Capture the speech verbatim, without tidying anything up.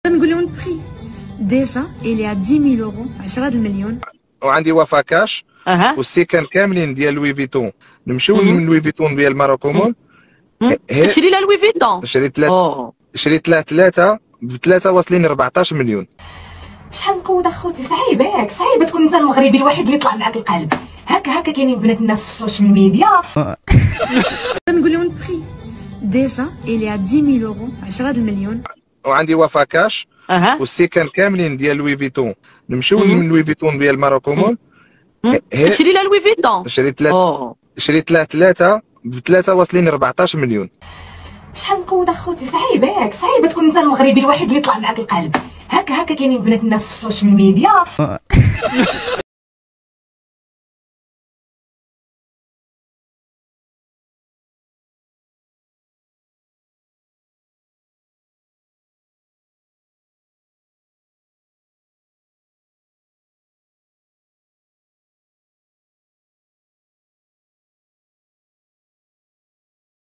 نقول لهم البخي ديجا إلي ع عشرة آلاف يورو عشرة المليون. وعندي وفا كاش اها والسكن كاملين ديال لوي فيتون. نمشيو من لوي فيتون ديال ماروكومون. تشري لها لوي فيتون. شريت ثلاثة شريت لها ثلاثة بثلاثة واصلين أربعطاش مليون. شحال نقود اخوتي؟ صعيبه صعيبه تكون انت المغربي الوحيد اللي يطلع معاك القلب. هكا هكا كاينين بنات الناس في السوشيال ميديا. نقول لهم البخي ديجا إلي ع عشرة آلاف يورو عشرة المليون. وعندي وفا كاش اها والسكن كاملين ديال لوي فيتون. نمشيو من لوي فيتون ديال ماروكومون. تشري لها لوي فيتون. شريت لها شريت لها ثلاثة بثلاثة واصلين أربعطاش مليون. شحال نقود اخوتي؟ صعيبه صعيبه تكون انت المغربي الوحيد اللي يطلع معاك القلب. هكا هكا كاينين بنات الناس في السوشيال ميديا.